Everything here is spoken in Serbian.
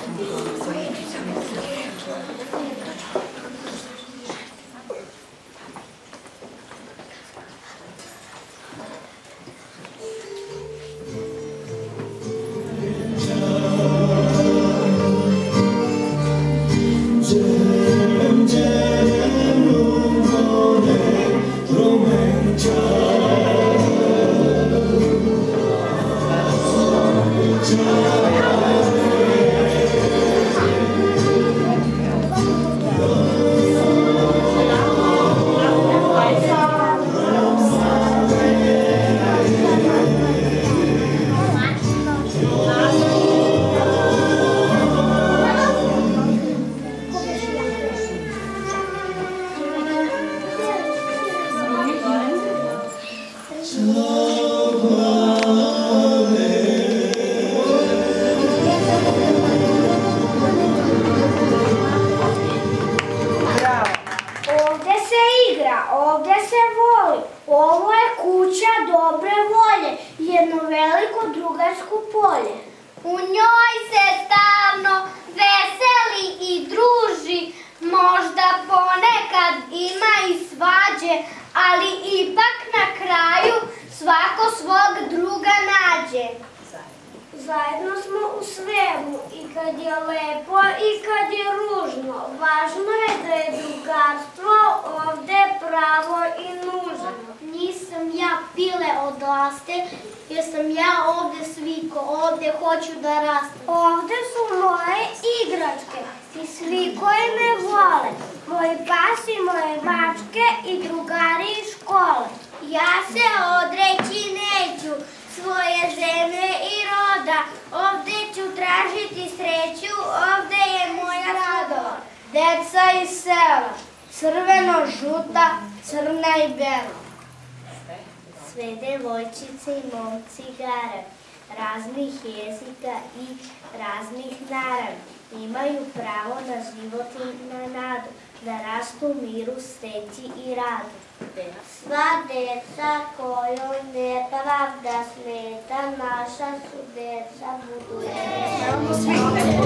U njoj se stalno veseli i druži, možda ponekad ima i svađe, ali ipak na kraju svako svog druga nađe. Zajedno smo u svemu, i kad je lepo i kad je ružno. Važno je da je drugarstvo ovde pravo i nužno. Nisam ja pile odraste, jer sam ja ovde sviko, ovde hoću da rastem. Ovde su moje igračke i svi koji me vole, moji pas i moje mačke i drugari iz škole. Ja se odreći neću svoje zemlje i roda, ovde ću tražiti sreću, ovde je moja radova. Deca iz sela, crveno, žuta, crna i bela. Sve devojčice i momci garavi, raznih jezika i raznih naravi, imaju pravo na život i na nadu, da rastu u miru, sreći i radu. Sva deca kojoj nepravda smeta, naša su deca budućnosti.